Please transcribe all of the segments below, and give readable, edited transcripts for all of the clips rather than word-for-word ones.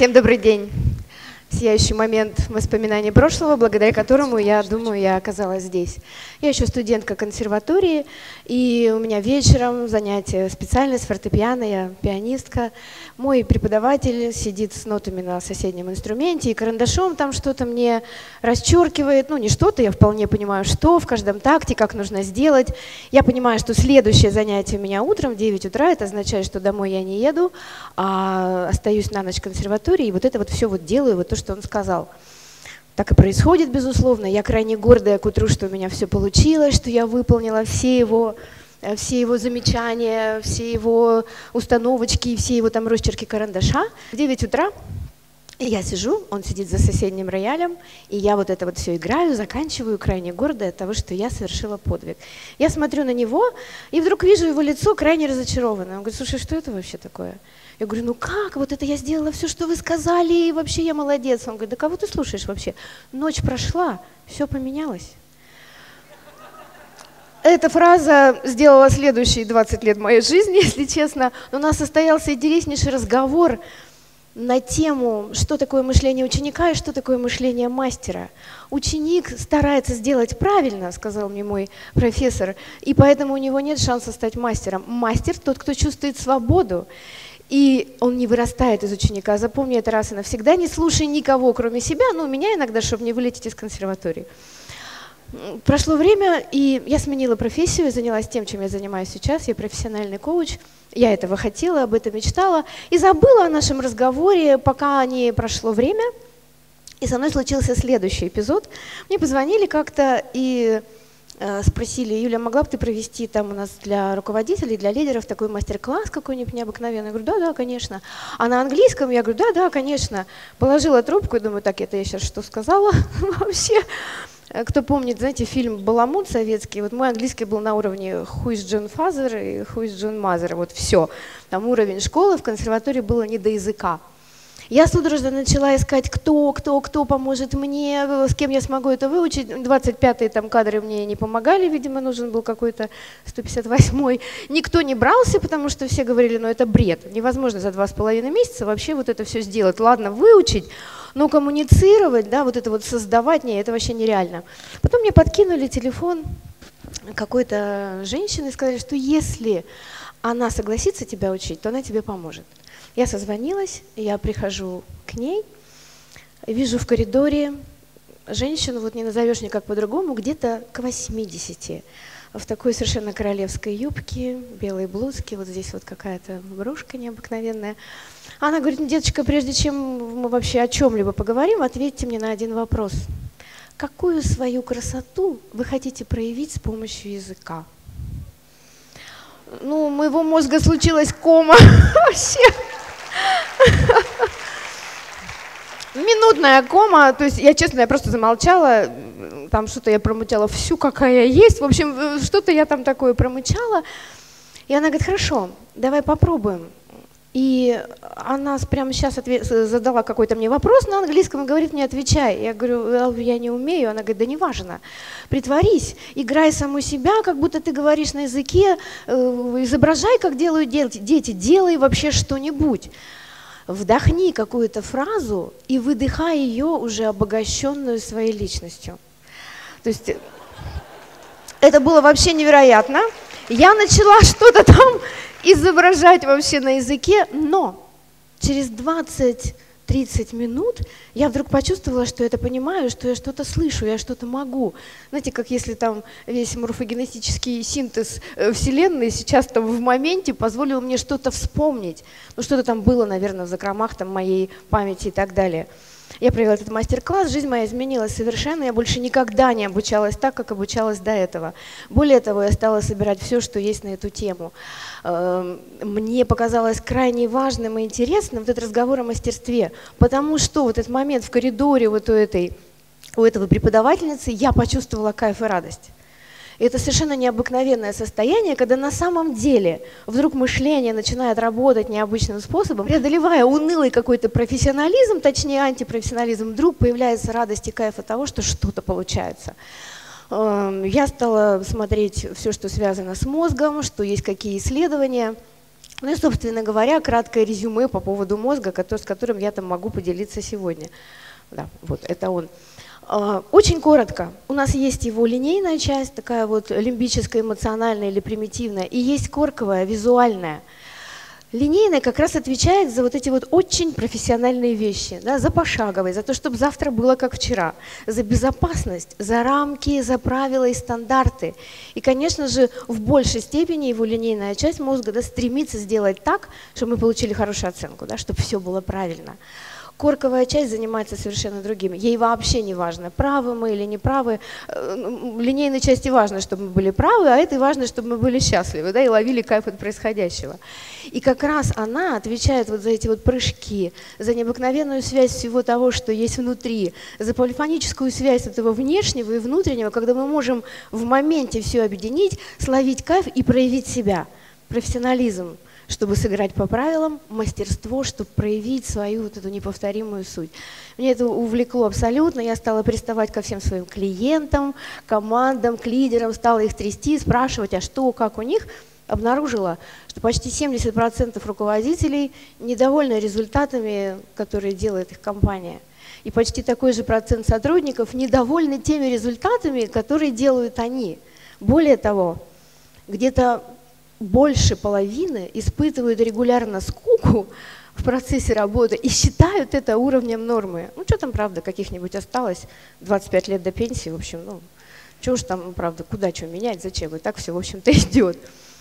Всем добрый день. Сияющий момент воспоминаний прошлого, благодаря которому, я думаю, я оказалась здесь. Я еще студентка консерватории, и у меня вечером занятие, специальность фортепиано, я пианистка. Мой преподаватель сидит с нотами на соседнем инструменте и карандашом там что-то мне расчеркивает. Ну, не что-то, я вполне понимаю, что в каждом такте, как нужно сделать. Я понимаю, что следующее занятие у меня утром в 9 утра, это означает, что домой я не еду, а остаюсь на ночь в консерватории, и вот это вот все вот делаю, вот то, что он сказал. Так и происходит, безусловно. Я крайне гордая к утру, что у меня все получилось, что я выполнила все его замечания, все его установочки, все его там росчерки карандаша. В 9 утра я сижу, он сидит за соседним роялем, и я вот это вот все играю, заканчиваю, крайне гордая от того, что я совершила подвиг. Я смотрю на него, и вдруг вижу его лицо крайне разочарованное. Он говорит: слушай, что это вообще такое? Я говорю: ну как, вот это я сделала все, что вы сказали, и вообще я молодец. Он говорит: да кого ты слушаешь вообще? Ночь прошла, все поменялось. Эта фраза сделала следующие 20 лет моей жизни, если честно. У нас состоялся интереснейший разговор на тему, что такое мышление ученика и что такое мышление мастера. Ученик старается сделать правильно, сказал мне мой профессор, и поэтому у него нет шанса стать мастером. Мастер – тот, кто чувствует свободу. И он не вырастает из ученика. Запомни это раз и навсегда. Не слушай никого, кроме себя. Ну, меня иногда, чтобы не вылететь из консерватории. Прошло время, и я сменила профессию, занялась тем, чем я занимаюсь сейчас. Я профессиональный коуч. Я этого хотела, об этом мечтала. И забыла о нашем разговоре, пока не прошло время. И со мной случился следующий эпизод. Мне позвонили как-то и спросили: Юля, могла бы ты провести там у нас для руководителей, для лидеров такой мастер-класс какой-нибудь необыкновенный? Я говорю: да, конечно. А на английском? Я говорю: да, конечно. Положила трубку и думаю: так, это я сейчас что сказала вообще? Кто помнит, знаете, фильм «Баламут» советский, вот мой английский был на уровне «Who is John Father» и «Who is John Mother», вот все. Там уровень школы, в консерватории было не до языка. Я судорожно начала искать, кто поможет мне, с кем я смогу это выучить. 25-е там кадры мне не помогали, видимо, нужен был какой-то 158-й. Никто не брался, потому что все говорили: ну это бред, невозможно за 2,5 месяца вообще вот это все сделать. Ладно, выучить, но коммуницировать, да, вот это вот создавать, нет, это вообще нереально. Потом мне подкинули телефон какой-то женщины и сказали, что если она согласится тебя учить, то она тебе поможет. Я созвонилась, я прихожу к ней, вижу в коридоре женщину, вот не назовешь никак по-другому, где-то к 80, в такой совершенно королевской юбке, белой блузке, вот здесь вот какая-то брошка необыкновенная. Она говорит: деточка, прежде чем мы вообще о чем-либо поговорим, ответьте мне на один вопрос. Какую свою красоту вы хотите проявить с помощью языка? Ну, у моего мозга случилась кома вообще. Минутная кома, то есть я, честно, я просто замолчала, там что-то я промычала всю, какая я есть, в общем, что-то я там такое промычала. И она говорит: хорошо, давай попробуем. И она прямо сейчас задала какой-то мне вопрос на английском и говорит мне: отвечай. Я говорю: я не умею. Она говорит: да неважно, притворись, играй саму себя, как будто ты говоришь на языке, изображай, как делают дети, делай вообще что-нибудь. Вдохни какую-то фразу и выдыхай ее, уже обогащенную своей личностью. То есть это было вообще невероятно. Я начала что-то там изображать вообще на языке, но через 20-30 минут я вдруг почувствовала, что я это понимаю, что я что-то слышу, я что-то могу. Знаете, как если там весь морфогенетический синтез Вселенной сейчас там в моменте позволил мне что-то вспомнить. Ну, что-то там было, наверное, в закромах там моей памяти и так далее. Я провела этот мастер-класс, жизнь моя изменилась совершенно, я больше никогда не обучалась так, как обучалась до этого. Более того, я стала собирать все, что есть на эту тему. Мне показалось крайне важным и интересным вот этот разговор о мастерстве, потому что вот этот момент в коридоре вот у этого преподавательницы я почувствовала кайф и радость. И это совершенно необыкновенное состояние, когда на самом деле вдруг мышление начинает работать необычным способом, преодолевая унылый какой-то профессионализм, точнее антипрофессионализм, вдруг появляется радость и кайф от того, что что-то получается. Я стала смотреть все, что связано с мозгом, что есть какие исследования. Ну и, собственно говоря, краткое резюме по поводу мозга, с которым я там могу поделиться сегодня. Да, вот это он. Очень коротко. У нас есть его линейная часть, такая вот лимбическая, эмоциональная или примитивная, и есть корковая, визуальная. Линейная как раз отвечает за вот эти вот очень профессиональные вещи, да, за пошаговые, за то, чтобы завтра было как вчера, за безопасность, за рамки, за правила и стандарты. И, конечно же, в большей степени его линейная часть мозга, да, стремится сделать так, чтобы мы получили хорошую оценку, да, чтобы все было правильно. Корковая часть занимается совершенно другим. Ей вообще не важно, правы мы или не правы. Линейной части важно, чтобы мы были правы, а этой важно, чтобы мы были счастливы, да, и ловили кайф от происходящего. И как раз она отвечает вот за эти вот прыжки, за необыкновенную связь всего того, что есть внутри, за полифоническую связь этого внешнего и внутреннего, когда мы можем в моменте все объединить, словить кайф и проявить себя. Профессионализм, чтобы сыграть по правилам, мастерство, чтобы проявить свою вот эту неповторимую суть. Мне это увлекло абсолютно, я стала приставать ко всем своим клиентам, командам, к лидерам, стала их трясти, спрашивать, а что, как у них. Обнаружила, что почти 70% руководителей недовольны результатами, которые делает их компания. И почти такой же процент сотрудников недовольны теми результатами, которые делают они. Более того, где-то больше половины испытывают регулярно скуку в процессе работы и считают это уровнем нормы. Ну, что там, правда, каких-нибудь осталось, 25 лет до пенсии, в общем, ну, что уж там, правда, куда что менять, зачем, и так все, в общем-то, идет.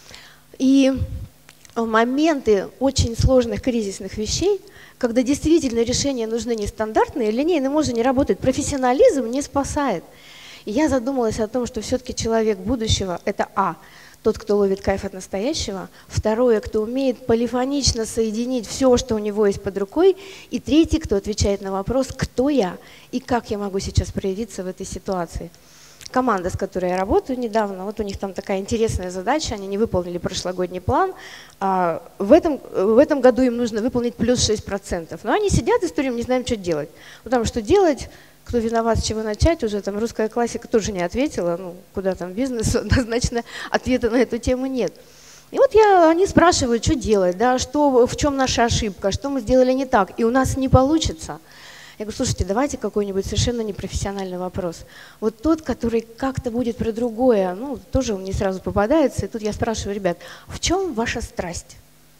И в моменты очень сложных кризисных вещей, когда действительно решения нужны нестандартные, линейный мозг не работает, профессионализм не спасает. И я задумалась о том, что все-таки человек будущего – это тот, кто ловит кайф от настоящего, второе, кто умеет полифонично соединить все, что у него есть под рукой, и третий, кто отвечает на вопрос, кто я и как я могу сейчас проявиться в этой ситуации. Команда, с которой я работаю недавно, вот у них там такая интересная задача, они не выполнили прошлогодний план, а в этом году им нужно выполнить плюс 6%. Но они сидят и историю не знаем, что делать. Потому что делать, кто виноват, с чего начать, уже там русская классика тоже не ответила, ну куда там бизнес, однозначно ответа на эту тему нет. И вот они спрашивают, что делать, да, в чем наша ошибка, что мы сделали не так, и у нас не получится. Я говорю, слушайте, давайте какой-нибудь совершенно непрофессиональный вопрос. Вот тот, который как-то будет про другое, ну, тоже он не сразу попадается. И тут я спрашиваю, ребят, в чем ваша страсть?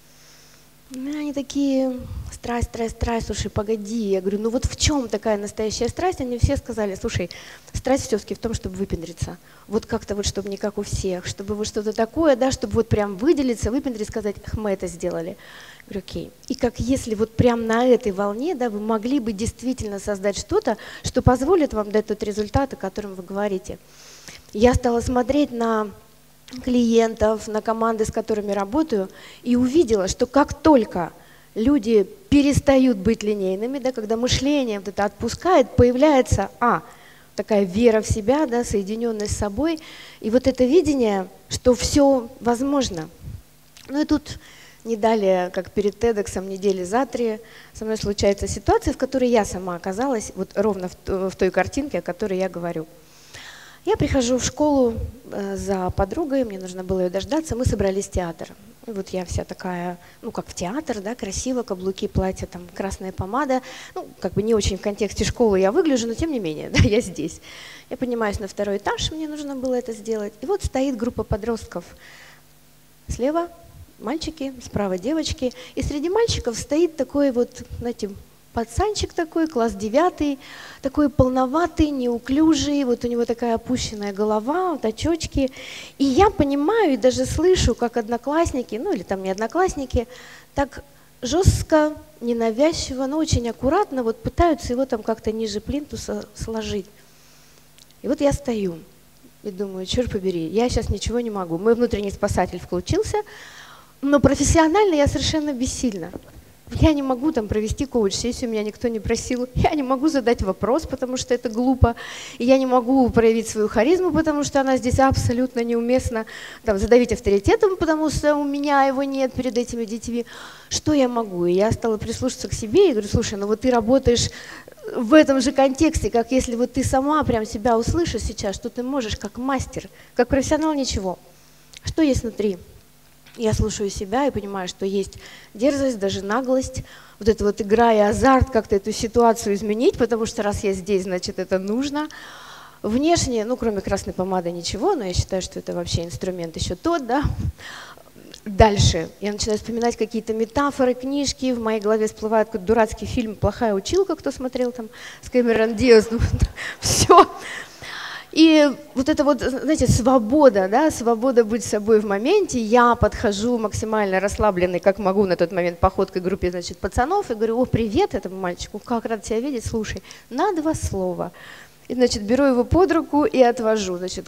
Они такие, страсть, слушай, погоди. Я говорю, ну вот в чем такая настоящая страсть? Они все сказали, слушай, страсть все-таки в том, чтобы выпендриться. Вот как-то вот, чтобы не как у всех, чтобы вот что-то такое, да, чтобы вот прям выделиться, выпендриться, сказать, мы это сделали. Я говорю, окей. И как если вот прям на этой волне, да, вы могли бы действительно создать что-то, что позволит вам дать тот результат, о котором вы говорите. Я стала смотреть на клиентов, на команды, с которыми работаю, и увидела, что как только люди перестают быть линейными, да, когда мышление вот это отпускает, появляется такая вера в себя, да, соединенность с собой, и вот это видение, что все возможно. Ну и тут не далее, как перед TEDx'ом, недели за 3, со мной случается ситуация, в которой я сама оказалась вот ровно в той картинке, о которой я говорю. Я прихожу в школу за подругой, мне нужно было ее дождаться, мы собрались в театр. И вот я вся такая, ну как в театр, да, красиво, каблуки, платье, там красная помада. Ну, как бы не очень в контексте школы я выгляжу, но тем не менее, да, я здесь. Я поднимаюсь на 2-й этаж, мне нужно было это сделать. И вот стоит группа подростков. Слева мальчики, справа девочки. И среди мальчиков стоит такой вот, знаете, пацанчик такой, класс 9, такой полноватый, неуклюжий, вот у него такая опущенная голова, вот очечки. И я понимаю и даже слышу, как одноклассники, ну или там не одноклассники, так жестко, ненавязчиво, но очень аккуратно вот пытаются его там как-то ниже плинтуса сложить. И вот я стою и думаю, черт побери, я сейчас ничего не могу. Мой внутренний спасатель включился, но профессионально я совершенно бессильна. Я не могу там провести коуч-сессию, меня никто не просил. Я не могу задать вопрос, потому что это глупо. И я не могу проявить свою харизму, потому что она здесь абсолютно неуместна. Там, задавить авторитетом, потому что у меня его нет перед этими детьми. Что я могу? И я стала прислушаться к себе и говорю, слушай, ну вот ты работаешь в этом же контексте, как если вот ты сама прям себя услышишь сейчас, что ты можешь как мастер, как профессионал, ничего. Что есть внутри? Я слушаю себя и понимаю, что есть дерзость, даже наглость, вот эта вот игра и азарт как-то эту ситуацию изменить, потому что раз я здесь, значит, это нужно. Внешне, ну, кроме красной помады, ничего, но я считаю, что это вообще инструмент еще тот, да. Дальше я начинаю вспоминать какие-то метафоры, книжки, в моей голове всплывает какой-то дурацкий фильм «Плохая училка», кто смотрел там, с Кэмерон Диаз, все. И вот это вот, знаете, свобода, да, свобода быть собой в моменте. Я подхожу максимально расслабленной, как могу на тот момент, походкой к группе, значит, пацанов, и говорю: о, привет этому мальчику, как рад тебя видеть, слушай, на 2 слова. И, значит, беру его под руку и отвожу, значит.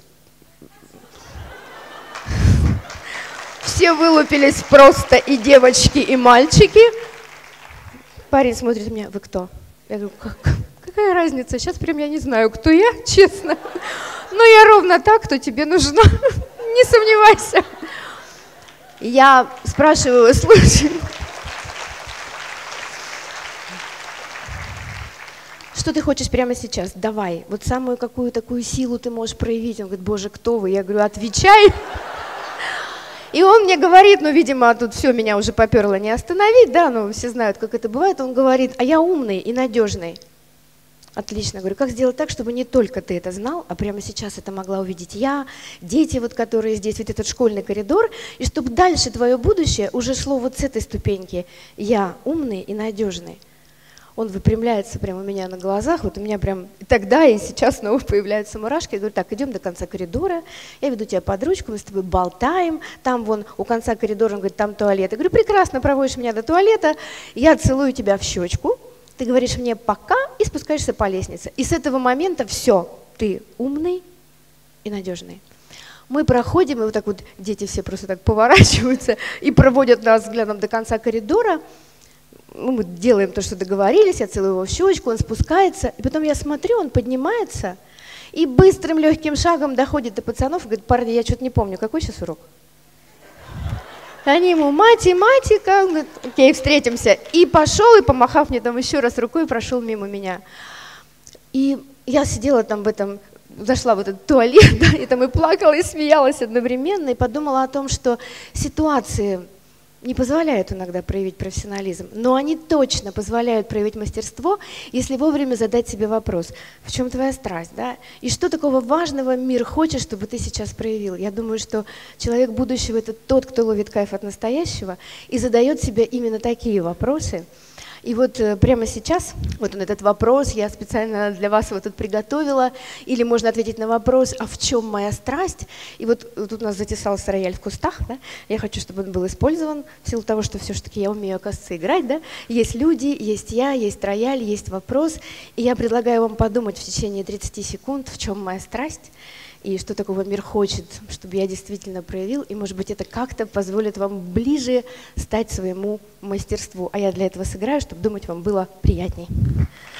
Все вылупились просто, и девочки, и мальчики. Парень смотрит на меня: вы кто? Я говорю: какая разница, сейчас прям я не знаю, кто я, честно. Но я ровно так, кто тебе нужна, не сомневайся. Я спрашиваю: слушай, что ты хочешь прямо сейчас? Давай, вот самую какую такую силу ты можешь проявить. Он говорит: боже, кто вы? Я говорю: отвечай. И он мне говорит, ну, видимо, тут все, меня уже поперло не остановить, да, ну, все знают, как это бывает. Он говорит: а я умный и надежный. Отлично. Говорю: как сделать так, чтобы не только ты это знал, а прямо сейчас это могла увидеть я, дети, вот, которые здесь, вот этот школьный коридор, и чтобы дальше твое будущее уже шло вот с этой ступеньки. Я умный и надежный. Он выпрямляется прямо у меня на глазах, вот у меня прям и тогда, и сейчас снова появляются мурашки. Я говорю: так, идем до конца коридора, я веду тебя под ручку, мы с тобой болтаем, там вон у конца коридора, он говорит: там туалет. Я говорю: прекрасно, проводишь меня до туалета, я целую тебя в щечку, ты говоришь мне пока и спускаешься по лестнице. И с этого момента все, ты умный и надежный. Мы проходим, и вот так вот дети все просто так поворачиваются и проводят нас взглядом до конца коридора. Мы делаем то, что договорились, я целую его в щечку, он спускается, и потом я смотрю, он поднимается и быстрым легким шагом доходит до пацанов и говорит: парни, я что-то не помню, какой сейчас урок? Они ему: математика, он говорит: окей, встретимся. И пошел, и помахав мне там еще раз рукой, прошел мимо меня. И я сидела там в этом, зашла в этот туалет, да, и там и плакала, и смеялась одновременно, и подумала о том, что ситуации не позволяют иногда проявить профессионализм, но они точно позволяют проявить мастерство, если вовремя задать себе вопрос: в чем твоя страсть, да? И что такого важного мир хочет, чтобы ты сейчас проявил? Я думаю, что человек будущего – это тот, кто ловит кайф от настоящего и задает себе именно такие вопросы. И вот прямо сейчас, вот он этот вопрос, я специально для вас его тут приготовила, или можно ответить на вопрос: а в чем моя страсть? И вот тут у нас затесался рояль в кустах, да? Я хочу, чтобы он был использован, в силу того, что все-таки я умею, оказывается, играть, да? Есть люди, есть я, есть рояль, есть вопрос, и я предлагаю вам подумать в течение 30 секунд, в чем моя страсть, и что такого мир хочет, чтобы я действительно проявил, и, может быть, это как-то позволит вам ближе стать своему мастерству. А я для этого сыграю, чтобы думать вам было приятней.